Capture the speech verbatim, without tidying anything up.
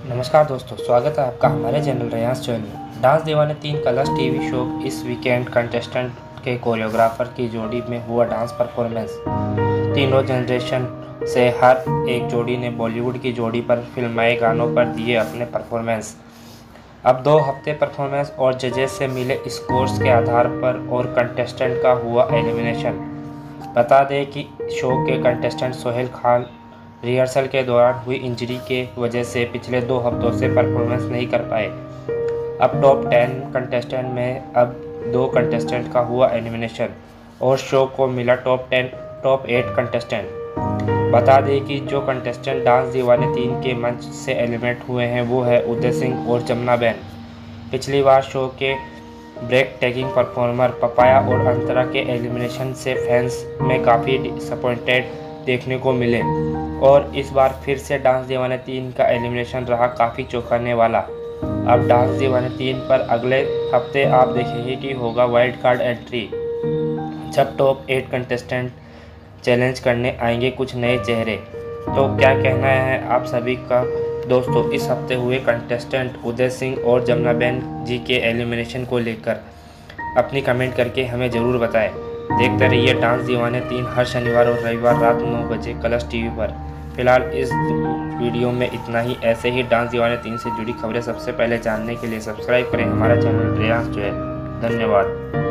नमस्कार दोस्तों, स्वागत है आपका हमारे चैनल रेयांस चैनल में। डांस दीवाने तीन कलर्स टीवी शो इस वीकेंड कंटेस्टेंट के कोरियोग्राफर की जोड़ी में हुआ डांस परफॉर्मेंस। तीनों जनरेशन से हर एक जोड़ी ने बॉलीवुड की जोड़ी पर फिल्माए गानों पर दिए अपने परफॉर्मेंस। अब दो हफ्ते परफॉर्मेंस और जजेस से मिले स्कोर्स के आधार पर और कंटेस्टेंट का हुआ एलिमिनेशन। बता दें कि शो के कंटेस्टेंट सोहेल खान रिहर्सल के दौरान हुई इंजरी के वजह से पिछले दो हफ्तों से परफॉर्मेंस नहीं कर पाए। अब टॉप टेन कंटेस्टेंट में अब दो कंटेस्टेंट का हुआ एलिमिनेशन और शो को मिला top ten top eight contestant. बता दें कि जो कंटेस्टेंट डांस दीवाने तीन के मंच से एलिमिनेट हुए हैं वो है उदय सिंह और जमुना बैन। पिछली बार शो के ब्रेक टैगिंग परफॉर्मर पपाया और अंतरा के एलिमिनेशन से फैंस में काफ़ी डिसअपॉइंटेड देखने को मिले और इस बार फिर से डांस दीवाने तीन का एलिमिनेशन रहा काफ़ी चौंकाने वाला। अब डांस दीवाने तीन पर अगले हफ्ते आप देखेंगे कि होगा वाइल्ड कार्ड एंट्री, जब टॉप एट कंटेस्टेंट चैलेंज करने आएंगे कुछ नए चेहरे। तो क्या कहना है आप सभी का दोस्तों इस हफ्ते हुए कंटेस्टेंट उदय सिंह और जमुना बैन जी के एलिमिनेशन को लेकर? अपनी कमेंट करके हमें ज़रूर बताएं। देखते रहिए डांस दीवाने तीन हर शनिवार और रविवार रात नौ बजे कलर्स टीवी पर। फिलहाल इस वीडियो में इतना ही। ऐसे ही डांस दीवाने तीन से जुड़ी खबरें सबसे पहले जानने के लिए सब्सक्राइब करें हमारा चैनल रेयांस जो है। धन्यवाद।